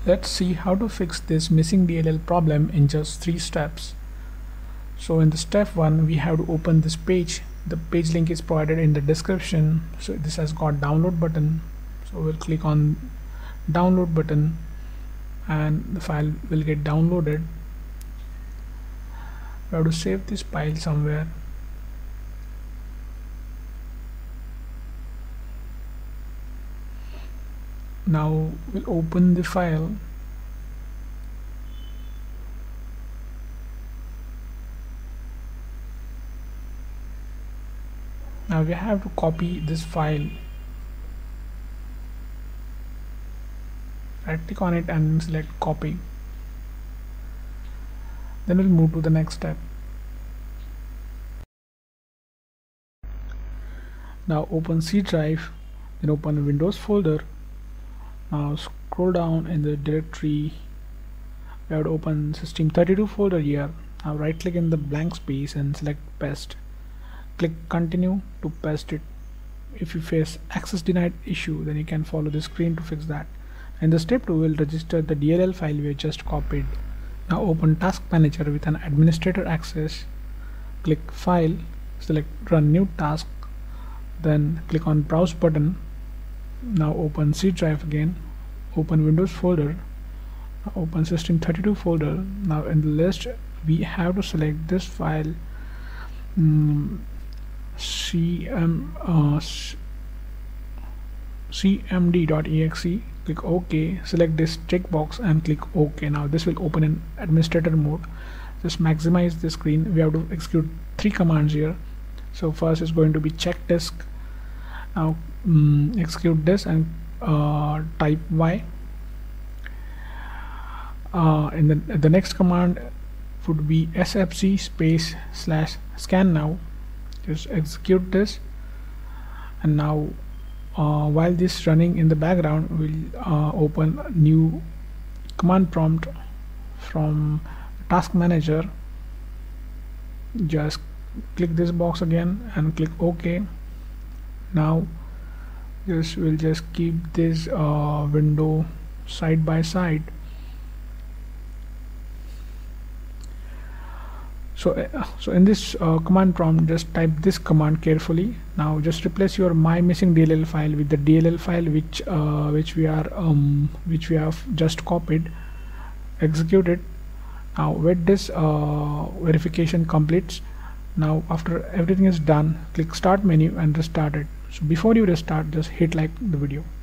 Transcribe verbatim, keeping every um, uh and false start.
Let's see how to fix this missing D L L problem in just three steps. So in the step one, we have to open this page. The page link is provided in the description. So this has got download button. So we'll click on download button and the file will get downloaded. We have to save this file somewhere. Now we'll open the file. Now we have to copy this file. Right click on it and select copy. Then we'll move to the next step. Now open C drive, then open a Windows folder. Now scroll down in the directory. We have to open system thirty-two folder here. Now right click in the blank space and select paste. Click continue to paste it. If you face access denied issue, then you can follow the screen to fix that. In the step two, we'll register the D L L file we just copied. Now open task manager with an administrator access. Click file, select run new task, then click on browse button. Now open C drive again, open Windows folder, open system thirty-two folder. Now in the list we have to select this file, um, cm uh, c m d dot e x e. Click OK, select this checkbox and click OK. Now this will open in administrator mode. Just maximize the screen. We have to execute three commands here. So first is going to be check disk. Now um, execute this and uh, type Y. Uh, and then the next command would be sfc space slash scan now. Just execute this, and now uh, while this running in the background, we'll uh, open a new command prompt from task manager. Just click this box again and click OK. Now just we'll just keep this uh, window side by side. So, uh, so in this uh, command prompt, just type this command carefully. Now just replace your my missing D L L file with the D L L file which uh, which we are um, which we have just copied. Execute it. Now wait this uh, verification completes. Now after everything is done, click start menu and restart it. So before you restart, just hit like the video.